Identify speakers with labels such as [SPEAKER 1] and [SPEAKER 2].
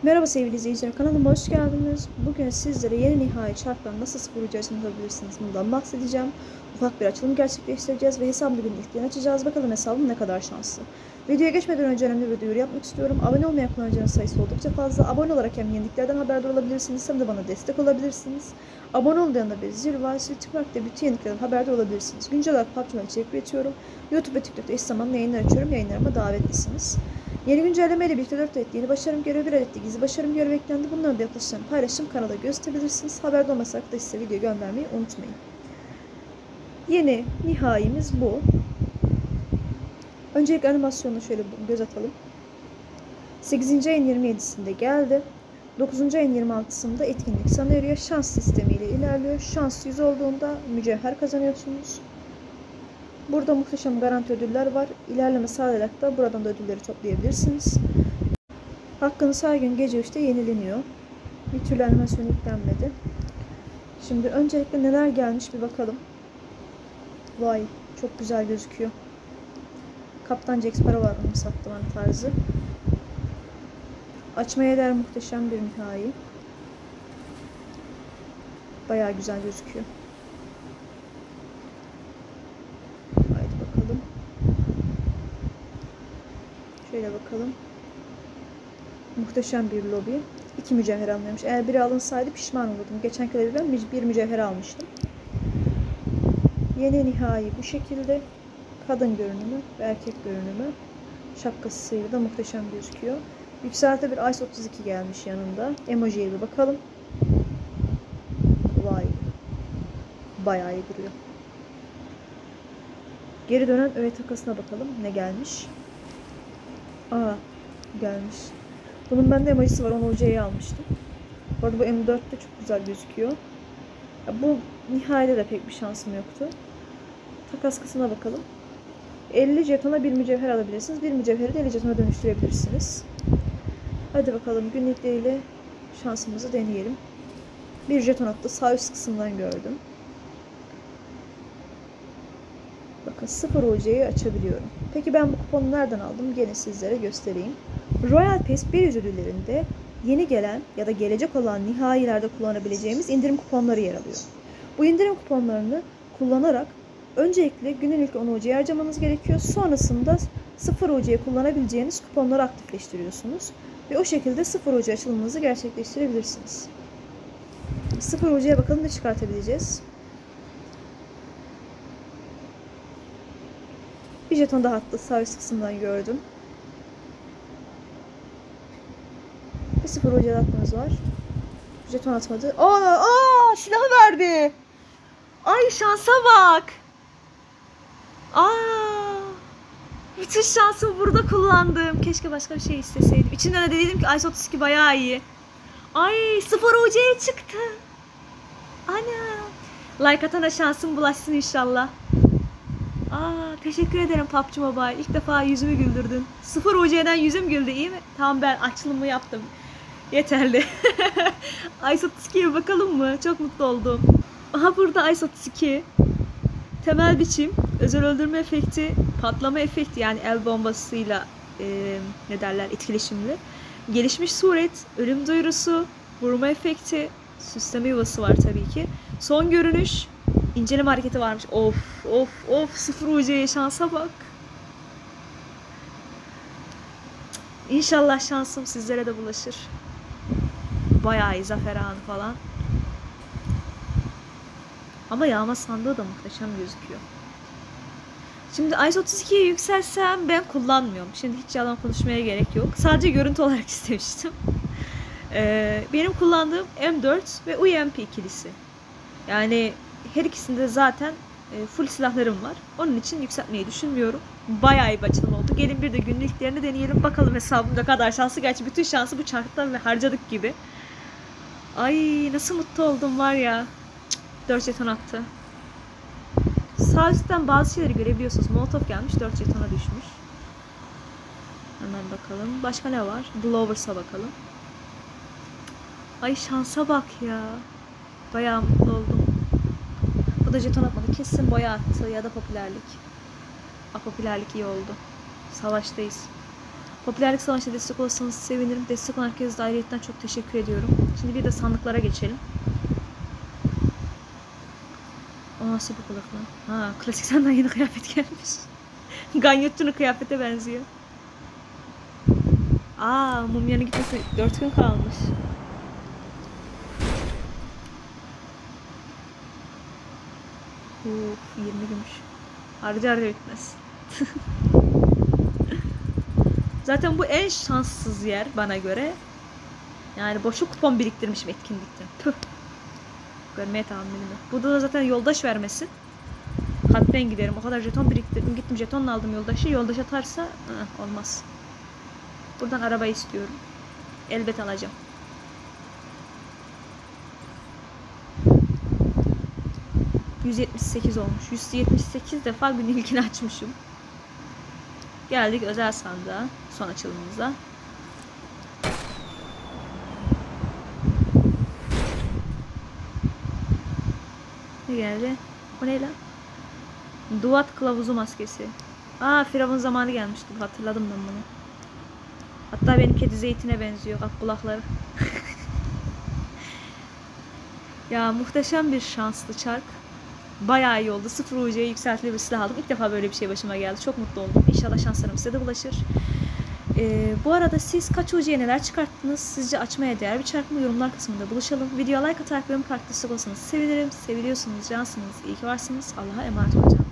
[SPEAKER 1] Merhaba sevgili izleyiciler, kanalıma hoş geldiniz. Bugün sizlere yeni nihai çarktan nasıl sıfır ucu açılımı yapabilirsiniz bundan bahsedeceğim. Ufak bir açılım gerçekleştireceğiz ve hesabımı bugün ilkten açacağız. Bakalım hesabım ne kadar şanslı. Videoya geçmeden önce önemli bir duyuru yapmak istiyorum. Abone olmayan kullanıcıların sayısı oldukça fazla. Abone olarak hem yeniliklerden haberdar olabilirsiniz hem de bana destek olabilirsiniz. Abone olduğu yanında bir zil var. Zil tıklayarak da bütün yeniliklerden haberdar olabilirsiniz. Güncel olarak PUBG'den içerik üretiyorum. YouTube ve TikTok'ta eş zamanlı yayınlar açıyorum. Yayınlarıma davetlisiniz. Yeni güncellemeyle birlikte 4 adet yeni başarım görevi, 1 adet de gizli başarım görevi eklendi. Bunların da yaklaşımlarını paylaşım kanalda gösterebilirsiniz. Haberdar olmasak da size video göndermeyi unutmayın. Yeni nihaimiz bu. Öncelikle animasyonuna şöyle göz atalım. 8. ayın 27'sinde geldi. 9. ayın 26'sında etkinlik sona eriyor. Şans sistemiyle ilerliyor. Şans 100 olduğunda mücevher kazanıyorsunuz. Burada muhteşem garanti ödüller var. İlerleme sağlayarak da buradan da ödülleri toplayabilirsiniz. Hakkınız her gün gece 3'te yenileniyor. Bir türlü animasyon yüklenmedi. Şimdi öncelikle neler gelmiş bir bakalım. Vay, çok güzel gözüküyor. Kaptan Jack Sparrow var, onu sattım tarzı. Açmaya değer muhteşem bir nihai. Bayağı güzel gözüküyor. Haydi bakalım. Şöyle bakalım. Muhteşem bir lobi. 2 mücevher alınıyormuş. Eğer biri alınsaydı pişman olurdum. Geçen kere ben bir mücevher almıştım. Yeni nihai bu şekilde. Kadın görünümü ve erkek görünümü. Şapkasıyla da muhteşem gözüküyor. Yükselti bir Ice 32 gelmiş yanında. Emoji'ye bir bakalım. Vay. Bayağı iyi duruyor. Geri dönen öğe takasına bakalım. Ne gelmiş? Aa, gelmiş. Bunun bende emojisi var. Onu hocaya almıştım. Bu arada bu M4'te çok güzel gözüküyor. Ya bu nihayede de pek bir şansım yoktu. Takas kısmına bakalım. 50 jetona bir mücevher alabilirsiniz. Bir mücevheri de 50 jetona dönüştürebilirsiniz. Hadi bakalım günlükleriyle şansımızı deneyelim. Bir jeton attı. Sağ üst kısımdan gördüm. Bakın 0 UC'yi açabiliyorum. Peki ben bu kuponu nereden aldım? Gelin sizlere göstereyim. Royal Pass 100 ödüllerinde yeni gelen ya da gelecek olan nihailerde kullanabileceğimiz indirim kuponları yer alıyor. Bu indirim kuponlarını kullanarak öncelikle günün ilk 10 UC'yi harcamanız gerekiyor. Sonrasında 0 UC'yi kullanabileceğiniz kuponları aktifleştiriyorsunuz. Ve o şekilde 0 UC açılımınızı gerçekleştirebilirsiniz. 0 UC'ye bakalım ne çıkartabileceğiz. Bir jeton daha attı. Sağ üst kısımdan gördüm. Bir 0 UC atmamız var. Jeton atmadı. Aa, silahı verdi. Ay şansa bak. Bütün şansımı burada kullandım. Keşke başka bir şey isteseydim. İçinden de dedim ki Ice 32 bayağı iyi. Ay 0 UC'ye çıktı. Ana. Like atana şansım bulaşsın inşallah. Teşekkür ederim PUBG Mobile. İlk defa yüzümü güldürdün. 0 UC'den yüzüm güldü, iyi mi? Tamam, ben açılımı yaptım. Yeterli. Ice 32'ye bakalım mı? Çok mutlu oldum. Aha, burada Ice 32. Temel biçim, özel öldürme efekti, patlama efekti, yani el bombasıyla ne derler, etkileşimli. Gelişmiş suret, ölüm duyurusu, vurma efekti, süsleme yuvası var tabii ki. Son görünüş, inceleme hareketi varmış. Of 0 UC'ye şansa bak. İnşallah şansım sizlere de bulaşır. Bayağı iyi, zafer anı falan. Ama yağma sandığı da muhteşem gözüküyor. Şimdi Ice 32'ye yükselsem ben kullanmıyorum. Şimdi hiç yalan konuşmaya gerek yok. Sadece görüntü olarak istemiştim. Benim kullandığım M4 ve UMP ikilisi. Yani her ikisinde zaten full silahlarım var. Onun için yükseltmeyi düşünmüyorum. Bayağı iyi bir açılım oldu. Gelin bir de günlüklerini deneyelim. Bakalım hesabımda kadar şanslı. Gerçi bütün şansı bu çarktan ve harcadık gibi. Ay nasıl mutlu oldum var ya. 4 jeton attı. Sağ üstten bazı şeyleri görebiliyorsunuz. Molotov gelmiş, 4 jetona düşmüş. Hemen bakalım. Başka ne var? Blowers'a bakalım. Ay şansa bak ya. Bayağı mutlu oldum. Bu da jeton atmadı. Kesin boya attı ya da popülerlik. Popülerlik iyi oldu. Savaştayız. Popülerlik savaşına destek olursanız sevinirim. Destek olan herkese de ayrıyetten çok teşekkür ediyorum. Şimdi bir de sandıklara geçelim. O nasıl bir kulak lan? Ha, klasik senden yeni kıyafet gelmiş. Ganyotçunun kıyafete benziyor. Aa, mumyanın gitmesi 4 gün kalmış. Uf, 20 gümüş. Harca bitmez. Zaten bu en şanssız yer bana göre. Yani boşu kupon biriktirmişim etkinlikten. Püh. Görmeye tahammülüm yok. Burada da zaten yoldaş vermesin. Kalpten giderim. O kadar jeton biriktirdim. Gittim jetonla aldım yoldaşı. Yoldaş atarsa olmaz. Buradan araba istiyorum. Elbet alacağım. %78 olmuş. 178 defa gün ilkini açmışım. Geldik özel sandığa. Son açılımımıza. Ne geldi? O ne lan? Duat kılavuzu maskesi. Aa, Firavun zamanı gelmişti. Hatırladım ben bunu. Hatta benim kedi zeytine benziyor. Bak kulakları. Ya muhteşem bir şanslı çark. Bayağı iyi oldu. 0 UC'ye yükseltili bir silah aldım. İlk defa böyle bir şey başıma geldi. Çok mutlu oldum. İnşallah şanslarım size de bulaşır. Bu arada siz kaç UC'ye neler çıkarttınız? Sizce açmaya değer bir çark mı? Yorumlar kısmında buluşalım. Videoya like atarak benim parti destek olsanız sevinirim. Seviliyorsunuz, cansınız. İyi ki varsınız. Allah'a emanet olacağım.